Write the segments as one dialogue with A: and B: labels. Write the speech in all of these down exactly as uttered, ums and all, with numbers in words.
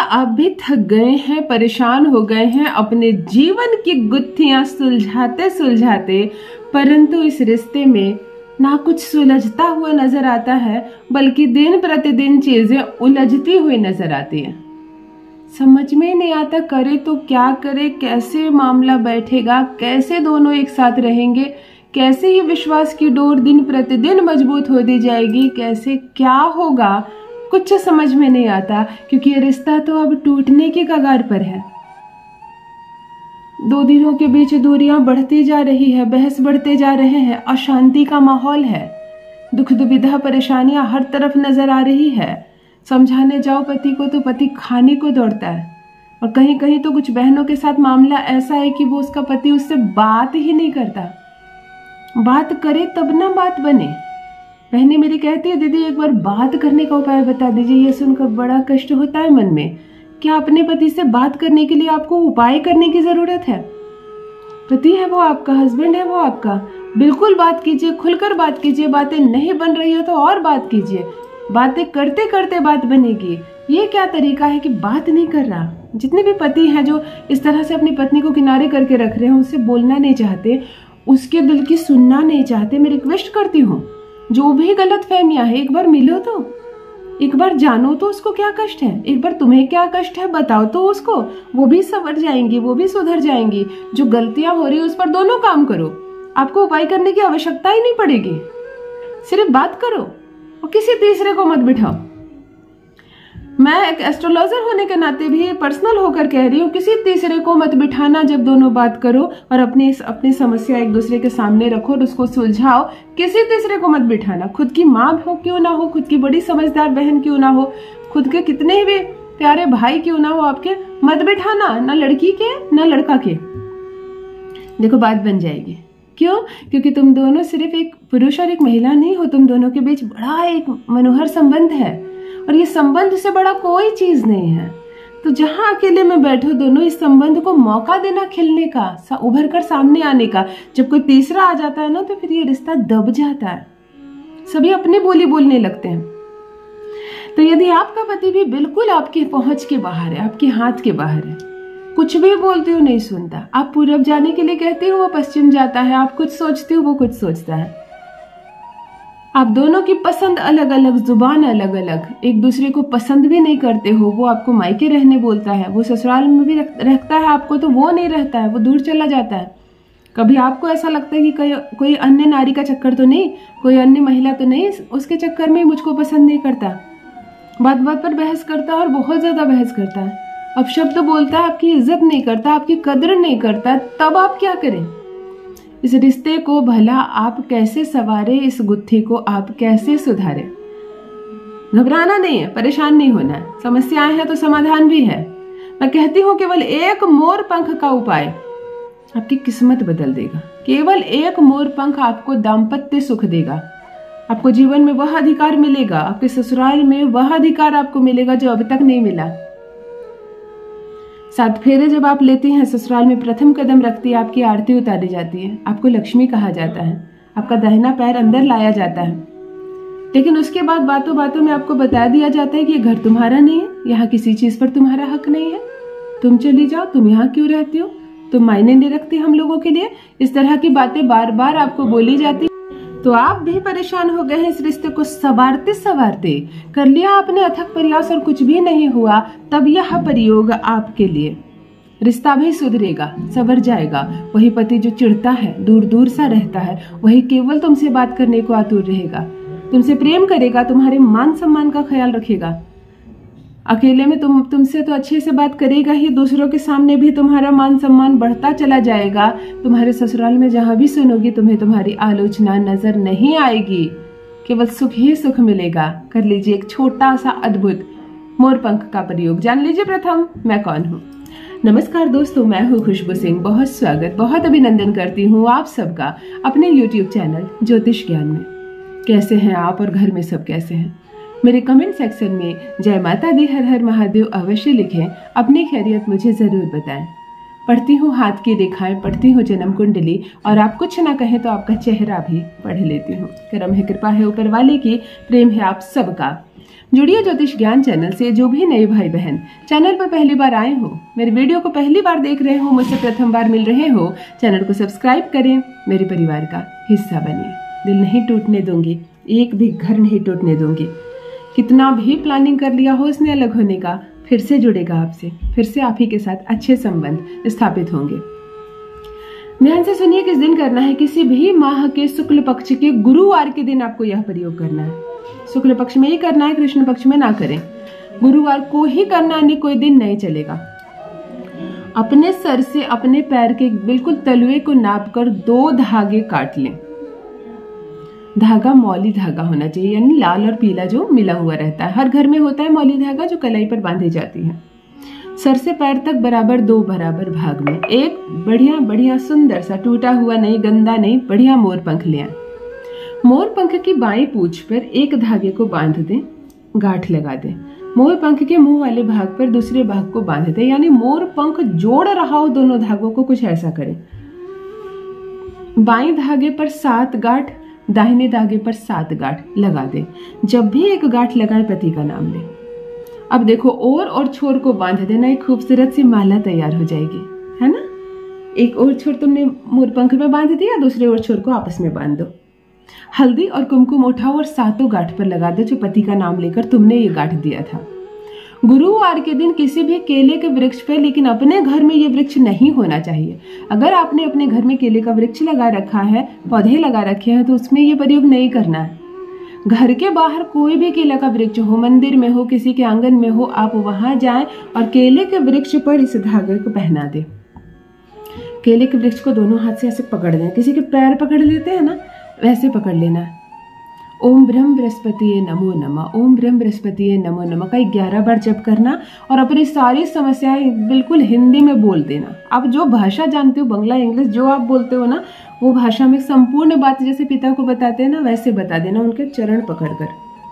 A: आप भी थक गए हैं, परेशान हो गए हैं अपने जीवन की गुत्थियां सुलझाते सुलझाते, परंतु इस रिश्ते में ना कुछ सुलझता हुआ नजर आता है, बल्कि दिन प्रतिदिन चीजें उलझती हुई नजर आती हैं। समझ में नहीं आता करे तो क्या करे, कैसे मामला बैठेगा, कैसे दोनों एक साथ रहेंगे, कैसे ही विश्वास की डोर दिन प्रतिदिन मजबूत होती जाएगी, कैसे क्या होगा, कुछ समझ में नहीं आता, क्योंकि ये रिश्ता तो अब टूटने की कगार पर है। दो दिलों के बीच दूरियां बढ़ती जा रही है, बहस बढ़ते जा रहे हैं, अशांति का माहौल है, दुख दुविधा परेशानियां हर तरफ नजर आ रही है। समझाने जाओ पति को तो पति खाने को दौड़ता है, और कहीं कहीं तो कुछ बहनों के साथ मामला ऐसा है कि वो उसका पति उससे बात ही नहीं करता। बात करे तब ना बात बने। बहनें मेरी कहती है, दीदी एक बार बात करने का उपाय बता दीजिए। ये सुनकर बड़ा कष्ट होता है मन में। क्या अपने पति से बात करने के लिए आपको उपाय करने की जरूरत है? पति है वो आपका, हस्बैंड है वो आपका, बिल्कुल बात कीजिए, खुलकर बात कीजिए। बातें नहीं बन रही हो तो और बात कीजिए, बातें करते करते बात बनेगी। ये क्या तरीका है कि बात नहीं कर रहा? जितने भी पति हैं जो इस तरह से अपनी पत्नी को किनारे करके रख रहे हैं, उनसे बोलना नहीं चाहते, उसके दिल की सुनना नहीं चाहते, मैं रिक्वेस्ट करती हूँ, जो भी गलत फहमियां है एक बार मिलो तो, एक बार जानो तो उसको क्या कष्ट है, एक बार तुम्हें क्या कष्ट है बताओ तो उसको, वो भी संवर जाएंगी, वो भी सुधर जाएंगी। जो गलतियां हो रही है उस पर दोनों काम करो, आपको उपाय करने की आवश्यकता ही नहीं पड़ेगी। सिर्फ बात करो और किसी तीसरे को मत बिठाओ। मैं एक एस्ट्रोलॉजर होने के नाते भी पर्सनल होकर कह रही हूँ, किसी तीसरे को मत बिठाना। जब दोनों बात करो और अपनी अपनी समस्या एक दूसरे के सामने रखो और उसको सुलझाओ, किसी तीसरे को मत बिठाना। खुद की माँ हो क्यों ना हो, खुद की बड़ी समझदार बहन क्यों ना हो, खुद के कितने भी प्यारे भाई क्यों ना हो, आपके मत बिठाना, ना लड़की के ना लड़का के। देखो बात बन जाएगी। क्यों? क्योंकि तुम दोनों सिर्फ एक पुरुष और एक महिला नहीं हो, तुम दोनों के बीच बड़ा एक मनोहर संबंध है, और ये संबंध से बड़ा कोई चीज नहीं है। तो जहां अकेले में बैठो दोनों, इस संबंध को मौका देना खिलने का, उभर कर सामने आने का। जब कोई तीसरा आ जाता है ना, तो फिर ये रिश्ता दब जाता है, सभी अपनी बोली बोलने लगते हैं। तो यदि आपका पति भी बिल्कुल आपके पहुंच के बाहर है, आपके हाथ के बाहर है, कुछ भी बोलते हो नहीं सुनता, आप पूरब जाने के लिए कहते हो वो पश्चिम जाता है, आप कुछ सोचते हो वो कुछ सोचता है, आप दोनों की पसंद अलग अलग, जुबान अलग अलग, एक दूसरे को पसंद भी नहीं करते हो, वो आपको मायके रहने बोलता है, वो ससुराल में भी रहता है आपको तो वो नहीं रहता है, वो दूर चला जाता है। कभी आपको ऐसा लगता है कि कोई कोई अन्य नारी का चक्कर तो नहीं, कोई अन्य महिला तो नहीं, उसके चक्कर में मुझको पसंद नहीं करता। बात बात पर बहस करता है और बहुत ज्यादा बहस करता है, अपशब्द बोलता है, आपकी इज्जत नहीं करता, आपकी कदर नहीं करता। तब आप क्या करें? इस रिश्ते को भला आप कैसे संवारे, इस गुत्थी को आप कैसे सुधारे? घबराना नहीं है, परेशान नहीं होना है, समस्याएं हैं तो समाधान भी है। मैं कहती हूँ केवल एक मोर पंख का उपाय आपकी किस्मत बदल देगा। केवल एक मोर पंख आपको दाम्पत्य सुख देगा, आपको जीवन में वह अधिकार मिलेगा, आपके ससुराल में वह अधिकार आपको मिलेगा जो अभी तक नहीं मिला। सात फेरे जब आप लेती हैं, ससुराल में प्रथम कदम रखती है, आपकी आरती उतारी जाती है, आपको लक्ष्मी कहा जाता है, आपका दाहिना पैर अंदर लाया जाता है। लेकिन उसके बाद बातों बातों में आपको बता दिया जाता है कि ये घर तुम्हारा नहीं है, यहाँ किसी चीज पर तुम्हारा हक नहीं है, तुम चली जाओ, तुम यहाँ क्यों रहती हो, तुम मायने नहीं रखती हम लोगों के लिए। इस तरह की बातें बार बार आपको बोली जाती। तो आप भी परेशान हो गए हैं इस रिश्ते को संवारते संवारते, कर लिया आपने अथक प्रयास और कुछ भी नहीं हुआ, तब यह प्रयोग आपके लिए। रिश्ता भी सुधरेगा, संवर जाएगा। वही पति जो चिढ़ता है, दूर दूर सा रहता है, वही केवल तुमसे बात करने को आतुर रहेगा, तुमसे प्रेम करेगा, तुम्हारे मान सम्मान का ख्याल रखेगा। अकेले में तुम तुमसे तो अच्छे से बात करेगा ही, दूसरों के सामने भी तुम्हारा मान सम्मान बढ़ता चला जाएगा। तुम्हारे ससुराल में जहां भी सुनोगी, तुम्हें तुम्हारी आलोचना नजर नहीं आएगी, केवल सुख ही सुख मिलेगा। कर लीजिए एक छोटा सा अद्भुत मोर पंख का प्रयोग। जान लीजिए प्रथम मैं कौन हूँ। नमस्कार दोस्तों, मैं हूँ खुशबू सिंह। बहुत स्वागत, बहुत अभिनंदन करती हूँ आप सबका अपने यूट्यूब चैनल ज्योतिष ज्ञान में। कैसे हैं आप और घर में सब कैसे हैं? मेरे कमेंट सेक्शन में जय माता दी, हर हर महादेव अवश्य लिखें, अपनी खैरियत मुझे जरूर बताएं। पढ़ती हूँ हाथ की रेखाएं, पढ़ती हूँ जन्म कुंडली, और आप कुछ ना कहें तो आपका चेहरा भी पढ़ लेती हूँ। करम है, कृपा है ऊपर वाले की, प्रेम है आप सबका। जुड़िए ज्योतिष ज्ञान चैनल से। जो भी नए भाई बहन चैनल पर पहली बार आए हो, मेरे वीडियो को पहली बार देख रहे हो, मुझसे प्रथम बार मिल रहे हो, चैनल को सब्सक्राइब करें, मेरे परिवार का हिस्सा बनिए। दिल नहीं टूटने दूंगी, एक भी घर नहीं टूटने दूंगी। कितना भी प्लानिंग कर लिया हो इसने अलग होने का, फिर से जुड़ेगा आपसे, फिर से आप ही के साथ अच्छे संबंध स्थापित होंगे। ध्यान से सुनिए, किस दिन करना है। किसी भी माह के शुक्ल पक्ष के गुरुवार के दिन आपको यह प्रयोग करना है। शुक्ल पक्ष में ही करना है, कृष्ण पक्ष में ना करें। गुरुवार को ही करना है, नहीं कोई दिन नहीं चलेगा। अपने सर से अपने पैर के बिल्कुल तलुए को नापकर दो धागे काट लें। धागा मौली धागा होना चाहिए, यानी लाल और पीला जो मिला हुआ रहता है। हर घर में होता है मौली धागा, जो कलाई पर बांधी जाती है। सर से पैर तक बराबर दो बराबर भाग में एक बढ़िया बढ़िया सुंदर सा, टूटा हुआ नहीं, गंदा नहीं, बढ़िया मोर पंख ले आए। मोर पंख की बाईं पूंछ पर एक धागे को बांध दें, गांठ लगा दें। मोर पंख के मुंह वाले भाग पर दूसरे भाग को बांध दें, यानी मोर पंख जोड़ रहा हो दोनों धागों को, कुछ ऐसा करें। बाईं धागे पर सात गांठ, दाहिने धागे पर सात गांठ लगा दें। जब भी एक गांठ लगाए, पति का नाम लें। अब देखो, ओर और छोर को बांध देना, एक खूबसूरत सी माला तैयार हो जाएगी, है ना। एक और छोर तुमने मोर पंख में बांध दिया, दूसरे और छोर को आपस में बांध दो। हल्दी और कुमकुम उठाओ और सातों गांठ पर लगा दो, जो पति का नाम लेकर तुमने ये गांठ दिया था। गुरुवार के दिन किसी भी केले के वृक्ष पे, लेकिन अपने घर में ये वृक्ष नहीं होना चाहिए। अगर आपने अपने घर में केले का वृक्ष लगा रखा है, पौधे लगा रखे हैं, तो उसमें ये प्रयोग नहीं करना है। घर के बाहर कोई भी केले का वृक्ष हो, मंदिर में हो, किसी के आंगन में हो, आप वहां जाएं और केले के वृक्ष पर इस धागे को पहना दें। केले के वृक्ष को दोनों हाथ से ऐसे पकड़ दें, किसी के पैर पकड़ लेते हैं ना, वैसे पकड़ लेना है। ओम ब्रह्म बृहस्पतिये नमो नमः, ओम ब्रह्म बृहस्पतिये नमो नमः का ग्यारह बार जप करना और अपनी सारी समस्याएं बिल्कुल हिंदी में बोल देना। आप जो भाषा जानते हो, बंगला, इंग्लिश, जो आप बोलते हो ना, वो भाषा में संपूर्ण बात जैसे पिता को बताते हैं ना, वैसे बता देना, उनके चरण पकड़कर।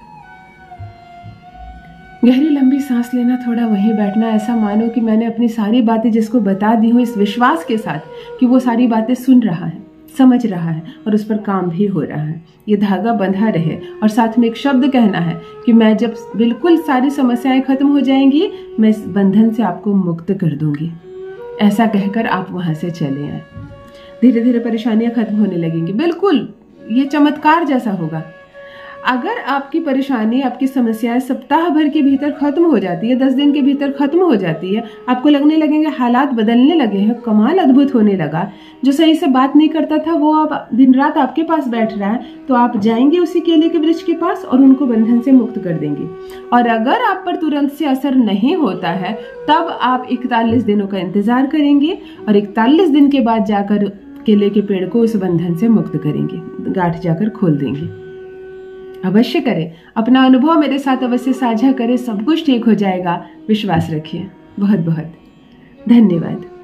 A: गहरी लंबी सांस लेना, थोड़ा वहीं बैठना, ऐसा मानो कि मैंने अपनी सारी बातें जिसको बता दी हूँ, इस विश्वास के साथ कि वो सारी बातें सुन रहा है, समझ रहा है और उस पर काम भी हो रहा है। ये धागा बंधा रहे और साथ में एक शब्द कहना है कि मैं जब बिल्कुल सारी समस्याएं खत्म हो जाएंगी, मैं इस बंधन से आपको मुक्त कर दूंगी। ऐसा कहकर आप वहां से चले आए। धीरे धीरे परेशानियां खत्म होने लगेंगी। बिल्कुल ये चमत्कार जैसा होगा। अगर आपकी परेशानी, आपकी समस्याएं सप्ताह भर के भीतर खत्म हो जाती है, दस दिन के भीतर खत्म हो जाती है, आपको लगने लगेंगे हालात बदलने लगे हैं, कमाल अद्भुत होने लगा, जो सही से बात नहीं करता था वो अब दिन रात आपके पास बैठ रहा है, तो आप जाएंगे उसी केले के वृक्ष के पास और उनको बंधन से मुक्त कर देंगे। और अगर आप पर तुरंत से असर नहीं होता है, तब आप इकतालीस दिनों का इंतजार करेंगे और इकतालीस दिन के बाद जाकर केले के पेड़ को उस बंधन से मुक्त करेंगे, गांठ जाकर खोल देंगे। अवश्य करें, अपना अनुभव मेरे साथ अवश्य साझा करें, सब कुछ ठीक हो जाएगा, विश्वास रखिए। बहुत बहुत धन्यवाद।